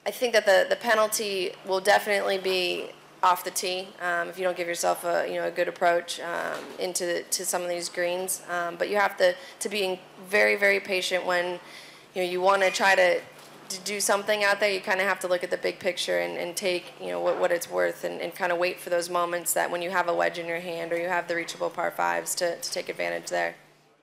I think that the penalty will definitely be off the tee if you don't give yourself a good approach into some of these greens. But you have to be very, very patient when you want to try to do something out there. You kind of have to look at the big picture and take what it's worth and kind of wait for those moments that when you have a wedge in your hand or you have the reachable par fives to take advantage there.